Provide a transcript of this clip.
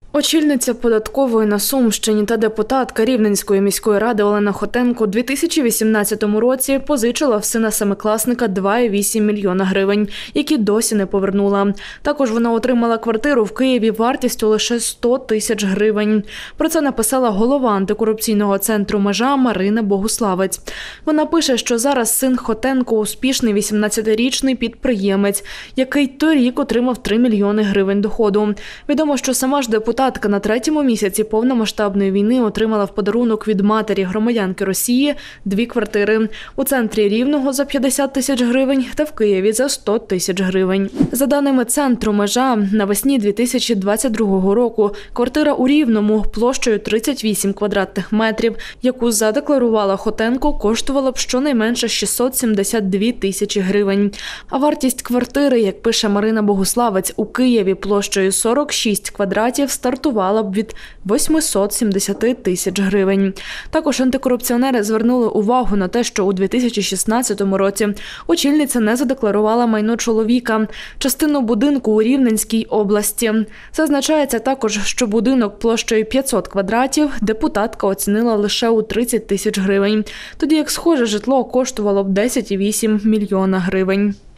Очільниця податкової на Сумщині та депутатка Рівненської міської ради Олена Хотенко у 2018 році позичила в сина семикласника 2,8 мільйона гривень, які досі не повернула. Також вона отримала квартиру в Києві вартістю лише 100 тисяч гривень. Про це написала голова антикорупційного центру «Межа» Марина Богуславець. Вона пише, що зараз син Хотенко – успішний 18-річний підприємець, який торік отримав 3 мільйони гривень доходу. Відомо, що сама ж депутатка на третьому місяці повномасштабної війни отримала в подарунок від матері громадянки Росії 2 квартири. У центрі Рівного за 50 тисяч гривень та в Києві за 100 тисяч гривень. За даними центру «Межа», навесні 2022 року квартира у Рівному площею 38 квадратних метрів, яку задекларувала Хотенко, коштувала б щонайменше 672 тисячі гривень. А вартість квартири, як пише Марина Богуславець, у Києві площею 46 квадратів стартувала б від 870 тисяч гривень. Також антикорупціонери звернули увагу на те, що у 2016 році очільниця не задекларувала майно чоловіка, частину будинку у Рівненській області. Зазначається також, що будинок площею 500 квадратів депутатка оцінила лише у 30 тисяч гривень, тоді як схоже житло коштувало б 10,8 мільйона гривень.